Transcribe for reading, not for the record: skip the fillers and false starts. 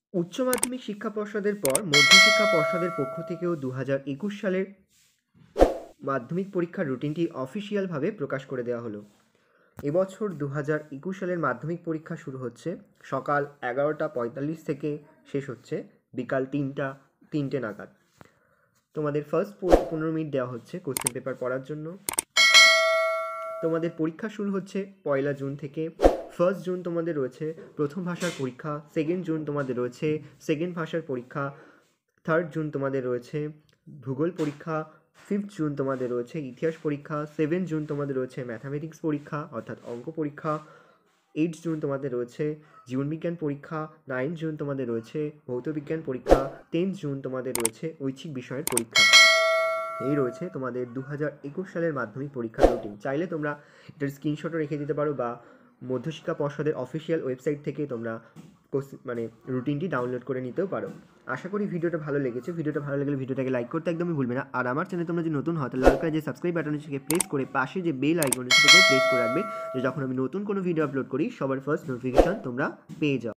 উচ্চ মাধ্যমিক শিক্ষা পর্ষদের পর মধ্যশিক্ষা পর্ষদের পক্ষ থেকেও 2021 সালের মাধ্যমিক পরীক্ষার রুটিনটি অফিসিয়ালভাবে প্রকাশ করে দেওয়া হলো। এবছর 2021 সালের মাধ্যমিক পরীক্ষা শুরু হচ্ছে সকাল 11:45 থেকে শেষ হচ্ছে বিকাল 3টে নাগাদ। তোমাদের ফার্স্ট 15 মিনিট দেওয়া হচ্ছে কোশ্চেন পেপার পড়ার জন্য। তোমাদের পরীক্ষা শুরু হচ্ছে 1 জুন থেকে। 1 জুন তোমাদের রয়েছে প্রথম ভাষার পরীক্ষা, 2 জুন তোমাদের রয়েছে সেকেন্ড ভাষার পরীক্ষা, 3 জুন তোমাদের রয়েছে ভূগোল পরীক্ষা, 5 জুন তোমাদের রয়েছে ইতিহাস পরীক্ষা, 7 জুন তোমাদের রয়েছে ম্যাথামেটিক্স পরীক্ষা অর্থাৎ অঙ্ক পরীক্ষা, 8 জুন তোমাদের রয়েছে জীবনবিজ্ঞান পরীক্ষা, 9 জুন তোমাদের রয়েছে ভৌতবিজ্ঞান পরীক্ষা, 10 জুন তোমাদের রয়েছে ঐচ্ছিক বিষয়ের পরীক্ষা। এই রয়েছে তোমাদের 2021 সালের মাধ্যমিক পরীক্ষার রুটিন। চাইলে তোমরা এটার স্ক্রিনশটও রেখে দিতে পারো বা মধ্যশিক্ষা পর্ষদের অফিসিয়াল ওয়েবসাইট থেকে তোমরা রুটিনটি ডাউনলোড করে নিতেও পারো। আশা করি ভিডিওটা ভালো লেগেছে। ভিডিওটা ভালো লাগলে ভিডিওটাকে লাইক করতে একদমই ভুলবে না। আর আমার চ্যানেলে তোমরা যদি নতুন হও তাহলে লাল কালার যে সাবস্ক্রাইব বাটন আছে সেটাকে প্রেস করে পাশে যে বেল আইকন আছে সেটাকেও প্রেস করে রাখবে, যে যখন আমি নতুন কোনো ভিডিও আপলোড করি সবার ফার্স্ট নোটিফিকেশন তোমরা পেয়ে যাও।